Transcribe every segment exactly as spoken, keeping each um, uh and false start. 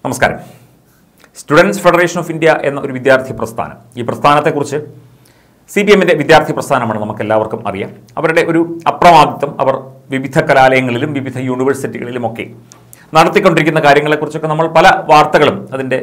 നമസ്കാരം. Students federation of India എന്ന ഒരു വിദ്യാർത്ഥി പ്രസ്ഥാനം, ഈ പ്രസ്ഥാനത്തെക്കുറിച്ച് സി പി എമ്മിൻ്റെ വിദ്യാർത്ഥി പ്രസ്ഥാനമാണ്, നമുക്കെല്ലാവർക്കും അറിയാം. അവരുടെ ഒരു അപ്രമാദിത്വം അവർ വിവിധ കലാലയങ്ങളിലും വിവിധ യൂണിവേഴ്സിറ്റികളിലുമൊക്കെ നടത്തിക്കൊണ്ടിരിക്കുന്ന കാര്യങ്ങളെക്കുറിച്ചൊക്കെ നമ്മൾ പല വാർത്തകളും അതിൻ്റെ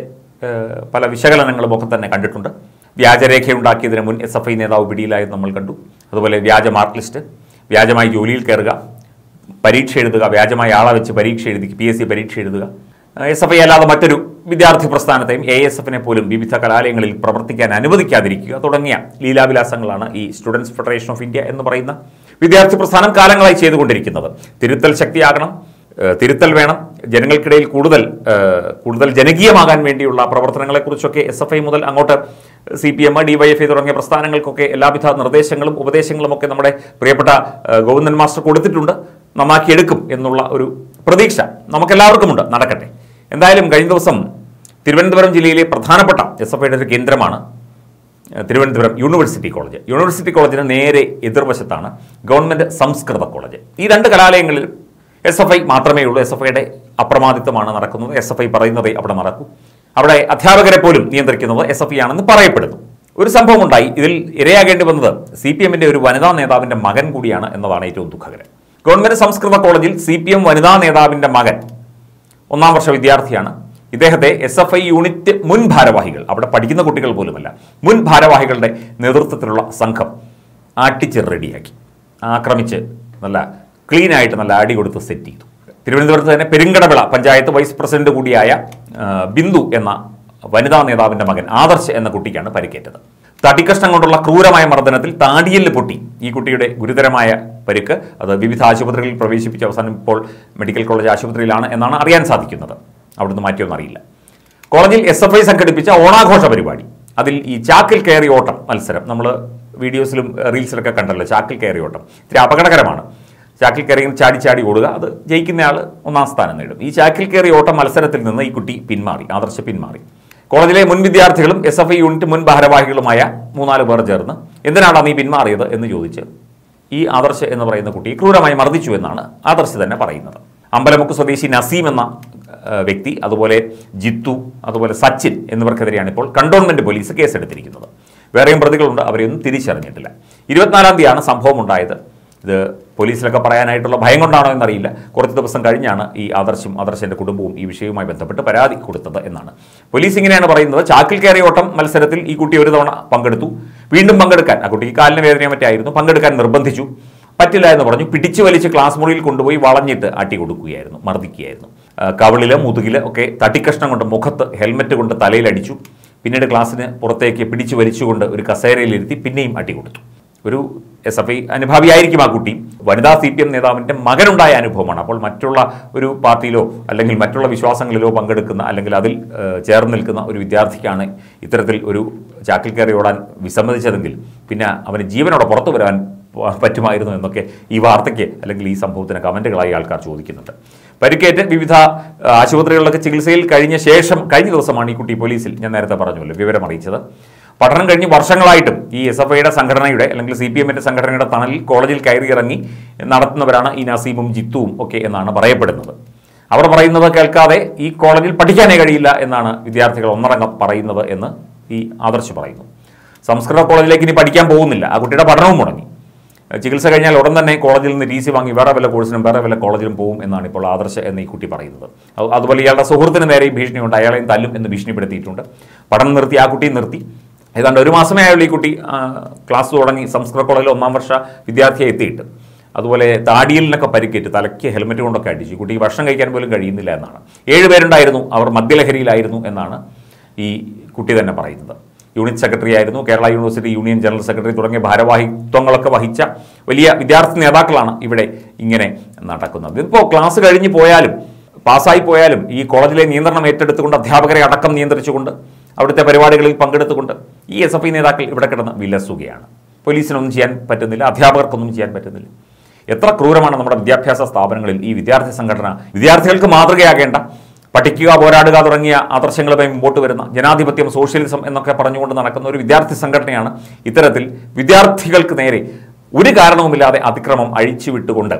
പല വിശകലനങ്ങളും ഒക്കെ തന്നെ കണ്ടിട്ടുണ്ട്. വ്യാജരേഖയുണ്ടാക്കിയതിന് മുൻ എസ് എഫ് ഐ നേതാവ് പിടിയിലായത് നമ്മൾ കണ്ടു. അതുപോലെ വ്യാജ മാർക്ക് ലിസ്റ്റ്, വ്യാജമായി ജോലിയിൽ കയറുക, പരീക്ഷ എഴുതുക, വ്യാജമായി ആളെ വെച്ച് പരീക്ഷ എഴുതി പി എസ് സി പരീക്ഷ എഴുതുക, എസ് എഫ് ഐ അല്ലാതെ മറ്റൊരു വിദ്യാർത്ഥി പ്രസ്ഥാനത്തെയും എ എസ് എഫിനെ പോലും വിവിധ കലാലയങ്ങളിൽ പ്രവർത്തിക്കാൻ അനുവദിക്കാതിരിക്കുക തുടങ്ങിയ ലീലാവിലാസങ്ങളാണ് ഈ സ്റ്റുഡൻസ് ഫെഡറേഷൻ ഓഫ് ഇന്ത്യ എന്ന് പറയുന്ന വിദ്യാർത്ഥി പ്രസ്ഥാനം കാലങ്ങളായി ചെയ്തുകൊണ്ടിരിക്കുന്നത്. തിരുത്തൽ ശക്തിയാകണം, തിരുത്തൽ വേണം, ജനങ്ങൾക്കിടയിൽ കൂടുതൽ കൂടുതൽ ജനകീയമാകാൻ വേണ്ടിയുള്ള പ്രവർത്തനങ്ങളെക്കുറിച്ചൊക്കെ എസ് എഫ് ഐ മുതൽ അങ്ങോട്ട് C P M, D Y F I തുടങ്ങിയ പ്രസ്ഥാനങ്ങൾക്കൊക്കെ എല്ലാവിധ നിർദ്ദേശങ്ങളും ഉപദേശങ്ങളും ഒക്കെ നമ്മുടെ പ്രിയപ്പെട്ട ഗോവിന്ദൻ മാസ്റ്റർ കൊടുത്തിട്ടുണ്ട്. നന്നാക്കിയെടുക്കും എന്നുള്ള ഒരു പ്രതീക്ഷ നമുക്കെല്ലാവർക്കുമുണ്ട്. നടക്കട്ടെ. എന്തായാലും കഴിഞ്ഞ ദിവസം തിരുവനന്തപുരം ജില്ലയിലെ പ്രധാനപ്പെട്ട എസ് എഫ് ഐയുടെ ഒരു കേന്ദ്രമാണ് തിരുവനന്തപുരം യൂണിവേഴ്സിറ്റി കോളേജ്. യൂണിവേഴ്സിറ്റി കോളേജിന് നേരെ എതിർവശത്താണ് ഗവൺമെൻറ് സംസ്കൃത കോളേജ്. ഈ രണ്ട് കലാലയങ്ങളിൽ എസ് എഫ് ഐ മാത്രമേ ഉള്ളൂ. എസ് എഫ് ഐയുടെ അപ്രമാദിത്വമാണ് നടക്കുന്നത്. എസ് എഫ് ഐ പറയുന്നതേ അവിടെ നടക്കൂ. അവിടെ അധ്യാപകരെ പോലും നിയന്ത്രിക്കുന്നത് എസ് എഫ് ഐ ആണെന്ന് പറയപ്പെടുന്നു. ഒരു സംഭവം ഉണ്ടായി. ഇതിൽ ഇരയാകേണ്ടി വന്നത് സി പി എമ്മിൻ്റെ ഒരു വനിതാ നേതാവിൻ്റെ മകൻ കൂടിയാണ് എന്നതാണ് ഏറ്റവും ദുഃഖകരം. ഗവൺമെൻറ് സംസ്കൃത കോളേജിൽ സി പി എം വനിതാ നേതാവിൻ്റെ മകൻ ഒന്നാം വർഷ വിദ്യാർത്ഥിയാണ്. ഇദ്ദേഹത്തെ എസ് എഫ് ഐ യൂണിറ്റ് മുൻ ഭാരവാഹികൾ, അവിടെ പഠിക്കുന്ന കുട്ടികൾ പോലുമല്ല, മുൻ ഭാരവാഹികളുടെ നേതൃത്വത്തിലുള്ള സംഘം ആട്ടിച്ച് റെഡിയാക്കി, ആക്രമിച്ച് നല്ല ക്ലീനായിട്ട് നല്ല അടി കൊടുത്ത് സെറ്റ് ചെയ്തു. തിരുവനന്തപുരത്ത് തന്നെ പെരുങ്കടവിള പഞ്ചായത്ത് വൈസ് പ്രസിഡന്റ് കൂടിയായ ബിന്ദു എന്ന വനിതാ നേതാവിൻ്റെ മകൻ ആദർശ് എന്ന കുട്ടിക്കാണ് പരിക്കേറ്റത്. തടിക്കഷ്ണം കൊണ്ടുള്ള ക്രൂരമായ മർദ്ദനത്തിൽ താടിയെല്ല് പൊട്ടി. ഈ കുട്ടിയുടെ ഗുരുതരമായ പരിക്ക് അത് വിവിധ ആശുപത്രികളിൽ പ്രവേശിപ്പിച്ച് അവസാനം ഇപ്പോൾ മെഡിക്കൽ കോളേജ് ആശുപത്രിയിലാണ് എന്നാണ് അറിയാൻ സാധിക്കുന്നത്. അവിടുന്ന് മാറ്റിയൊന്നും അറിയില്ല. കോളേജിൽ എസ് എഫ് ഐ സംഘടിപ്പിച്ച ഓണാഘോഷ പരിപാടി, അതിൽ ഈ ചാക്കിൽ കയറി ഓട്ടം മത്സരം, നമ്മൾ വീഡിയോസിലും റീൽസിലൊക്കെ കണ്ടല്ലോ, ചാക്കിൽ കയറി ഓട്ടം ഇത്തിരി അപകടകരമാണ്. ചാക്കിൽ കയറി ചാടി ചാടി ഓടുക, അത് ജയിക്കുന്നയാൾ ഒന്നാം സ്ഥാനം നേടും. ഈ ചാക്കിൽ കയറി ഓട്ടം മത്സരത്തിൽ നിന്ന് ഈ കുട്ടി പിന്മാറി, ആദർശ് പിന്മാറി. കോളേജിലെ മുൻ വിദ്യാർത്ഥികളും എസ് എഫ് ഐ യൂണിറ്റ് മുൻ ഭാരവാഹികളുമായ മൂന്നാല് പേർ ചേർന്ന് എന്തിനാണ് നീ പിന്മാറിയത് എന്ന് ചോദിച്ച് ഈ ആദർശ് എന്ന് പറയുന്ന കുട്ടി ക്രൂരമായി മർദ്ദിച്ചു എന്നാണ് ആദർശ് തന്നെ പറയുന്നത്. അമ്പലമുക്ക് സ്വദേശി നസീം എന്ന വ്യക്തി, അതുപോലെ ജിത്തു, അതുപോലെ സച്ചിൻ എന്നിവർക്കെതിരെയാണ് ഇപ്പോൾ കണ്ടോൺമെന്റ് പോലീസ് കേസെടുത്തിരിക്കുന്നത്. വേറെയും പ്രതികളുണ്ട്, അവരെയൊന്നും തിരിച്ചറിഞ്ഞിട്ടില്ല. ഇരുപത്തിനാലാം തീയതിയാണ് സംഭവം ഉണ്ടായത്. ഇത് പോലീസിലൊക്കെ പറയാനായിട്ടുള്ള ഭയം കൊണ്ടാണോ എന്നറിയില്ല. കുറച്ച് ദിവസം കഴിഞ്ഞാണ് ഈ ആദർശും ആദർശൻ്റെ കുടുംബവും ഈ വിഷയവുമായി ബന്ധപ്പെട്ട് പരാതി കൊടുത്തത് എന്നാണ്. പോലീസ് ഇങ്ങനെയാണ് പറയുന്നത്. ചാക്കിൽ കയറി ഓട്ടം മത്സരത്തിൽ ഈ കുട്ടി ഒരു തവണ പങ്കെടുത്തു. വീണ്ടും പങ്കെടുക്കാൻ, ആ കുട്ടിക്ക് കാലിന് വേദനയെ മറ്റായിരുന്നു, പങ്കെടുക്കാൻ നിർബന്ധിച്ചു. പറ്റില്ല എന്ന് പറഞ്ഞു. പിടിച്ചു വലിച്ച് ക്ലാസ് മുറിയിൽ കൊണ്ടുപോയി വളഞ്ഞിട്ട് ആട്ടി കൊടുക്കുകയായിരുന്നു, മർദ്ദിക്കുകയായിരുന്നു. കവിളില് മുതുകില് ഒക്കെ തട്ടിക്കഷ്ണം കൊണ്ട്, മുഖത്ത് ഹെൽമെറ്റ് കൊണ്ട് തലയിലടിച്ചു. പിന്നീട് ക്ലാസ്സിന് പുറത്തേക്ക് പിടിച്ചു വലിച്ചുകൊണ്ട് ഒരു കസേരയിലിരുത്തി പിന്നെയും അട്ടി കൊടുത്തു. ഒരു എസ് എഫ് ഐ അനുഭാവിയായിരിക്കും ആ കുട്ടി. വനിതാ സി പി എം നേതാവിൻ്റെ മകനുണ്ടായ അനുഭവമാണ്. അപ്പോൾ മറ്റുള്ള ഒരു പാർട്ടിയിലോ അല്ലെങ്കിൽ മറ്റുള്ള വിശ്വാസങ്ങളിലോ പങ്കെടുക്കുന്ന അല്ലെങ്കിൽ അതിൽ ചേർന്ന് നിൽക്കുന്ന ഒരു വിദ്യാർത്ഥിക്കാണ് ഇത്തരത്തിൽ ഒരു ചാക്കിൽ കയറി ഓടാൻ വിസമ്മതിച്ചതെങ്കിൽ പിന്നെ അവന് ജീവനോടെ പുറത്തു വരാൻ പറ്റുമായിരുന്നു എന്നൊക്കെ ഈ വാർത്തയ്ക്ക് അല്ലെങ്കിൽ ഈ സംഭവത്തിന് കമൻറ്റുകളായി ആൾക്കാർ ചോദിക്കുന്നുണ്ട്. പരിക്കേറ്റ് വിവിധ ആശുപത്രികളിലൊക്കെ ചികിത്സയിൽ കഴിഞ്ഞ ശേഷം കഴിഞ്ഞ ദിവസമാണ് ഈ കുട്ടി പോലീസിൽ, ഞാൻ നേരത്തെ പറഞ്ഞല്ലോ, വിവരം അറിയിച്ചത്. പഠനം കഴിഞ്ഞ് വർഷങ്ങളായിട്ടും ഈ എസ് എഫ് ഐയുടെ സംഘടനയുടെ അല്ലെങ്കിൽ സി പി എമ്മിൻ്റെ സംഘടനയുടെ തണലിൽ കോളേജിൽ കയറി ഇറങ്ങി നടത്തുന്നവരാണ് ഈ നസീമും ജിത്തുവും ഒക്കെ എന്നാണ് പറയപ്പെടുന്നത്. അവർ പറയുന്നത് കേൾക്കാതെ ഈ കോളേജിൽ പഠിക്കാനേ കഴിയില്ല എന്നാണ് വിദ്യാർത്ഥികൾ ഒന്നടങ്കം പറയുന്നത് എന്ന് ഈ ആദർശ് പറയുന്നു. സംസ്കൃത കോളേജിലേക്ക് ഇനി പഠിക്കാൻ പോകുന്നില്ല. ആ കുട്ടിയുടെ പഠനവും മുടങ്ങി. ചികിത്സ കഴിഞ്ഞാൽ ഉടൻ തന്നെ കോളേജിൽ നിന്ന് ടി സി വാങ്ങി വേറെ വല്ല കോഴ്സിനും വേറെ വല്ല കോളേജിലും പോകും എന്നാണ് ഇപ്പോൾ ആദർശ് എന്ന് ഈ കുട്ടി പറയുന്നത്. അതുപോലെ ഇയാളുടെ സുഹൃത്തിന് നേരെയും ഭീഷണിയുണ്ട്. അയാളെയും തല്ലും എന്ന് ഭീഷണിപ്പെടുത്തിയിട്ടുണ്ട്. പഠനം നിർത്തി, ആ കുട്ടിയും നിർത്തി. ഏതാണ്ട് ഒരു മാസമേ ആയുള്ളൂ ഈ കുട്ടി ക്ലാസ് തുടങ്ങി സംസ്കൃത കോളേജിൽ ഒന്നാം വർഷ വിദ്യാർത്ഥിയെ എത്തിയിട്ട്. അതുപോലെ താടിയലിനൊക്കെ പരിക്കേറ്റ് തലയ്ക്ക് ഹെൽമെറ്റ് കൊണ്ടൊക്കെ അടിച്ചു. കുട്ടിക്ക് ഭക്ഷണം കഴിക്കാൻ പോലും കഴിയുന്നില്ല എന്നാണ്. ഏഴുപേരുണ്ടായിരുന്നു, അവർ മദ്യലഹരിയിലായിരുന്നു എന്നാണ് ഈ കുട്ടി തന്നെ പറയുന്നത്. യൂണിറ്റ് സെക്രട്ടറി ആയിരുന്നു, Kerala university union general secretary തുടങ്ങിയ ഭാരവാഹിത്വങ്ങളൊക്കെ വഹിച്ച വലിയ വിദ്യാർത്ഥി നേതാക്കളാണ് ഇവിടെ ഇങ്ങനെ നടക്കുന്നത്. ഇപ്പോൾ ക്ലാസ് കഴിഞ്ഞ് പോയാലും പാസ്സായി പോയാലും ഈ കോളേജിലെ നിയന്ത്രണം ഏറ്റെടുത്തുകൊണ്ട് അധ്യാപകരെ അടക്കം നിയന്ത്രിച്ചുകൊണ്ട് അവിടുത്തെ പരിപാടികളിൽ പങ്കെടുത്തുകൊണ്ട് ഈ എസ് എഫ് ഐ നേതാക്കൾ ഇവിടെ കിടന്ന് വിലസുകയാണ്. പോലീസിനൊന്നും ചെയ്യാൻ പറ്റുന്നില്ല, അധ്യാപകർക്കൊന്നും ചെയ്യാൻ പറ്റുന്നില്ല. എത്ര ക്രൂരമാണ് നമ്മുടെ വിദ്യാഭ്യാസ സ്ഥാപനങ്ങളിൽ ഈ വിദ്യാർത്ഥി സംഘടന. വിദ്യാർത്ഥികൾക്ക് മാതൃകയാകേണ്ട, പഠിക്കുക, പോരാടുക തുടങ്ങിയ ആദർശങ്ങളുമായി മുമ്പോട്ട് വരുന്ന ജനാധിപത്യം, സോഷ്യലിസം എന്നൊക്കെ പറഞ്ഞുകൊണ്ട് നടക്കുന്ന ഒരു വിദ്യാർത്ഥി സംഘടനയാണ് ഇത്തരത്തിൽ വിദ്യാർത്ഥികൾക്ക് നേരെ ഒരു കാരണവുമില്ലാതെ അതിക്രമം അഴിച്ചുവിട്ടുകൊണ്ട്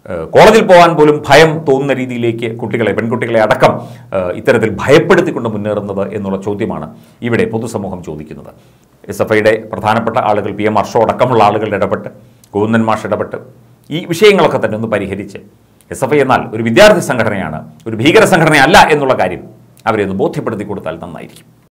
കോളേജിൽ പോകാൻ പോലും ഭയം തോന്നുന്ന രീതിയിലേക്ക് കുട്ടികളെ പെൺകുട്ടികളെ അടക്കം ഇത്തരത്തിൽ ഭയപ്പെടുത്തിക്കൊണ്ട് മുന്നേറുന്നത് എന്നുള്ള ചോദ്യമാണ് ഇവിടെ പൊതുസമൂഹം ചോദിക്കുന്നത്. എസ് എഫ് ഐയുടെ പ്രധാനപ്പെട്ട ആളുകൾ, പി എം ഹർഷോ അടക്കമുള്ള ആളുകൾ ഇടപെട്ട്, ഗോവിന്ദൻ മാഷ് ഇടപെട്ട് ഈ വിഷയങ്ങളൊക്കെ തന്നെ ഒന്ന് പരിഹരിച്ച്, എസ് എഫ് ഐ എന്നാൽ ഒരു വിദ്യാർത്ഥി സംഘടനയാണ്, ഒരു ഭീകര സംഘടനയല്ല എന്നുള്ള കാര്യം അവരെ ഒന്ന് ബോധ്യപ്പെടുത്തി കൊടുത്താൽ നന്നായിരിക്കും.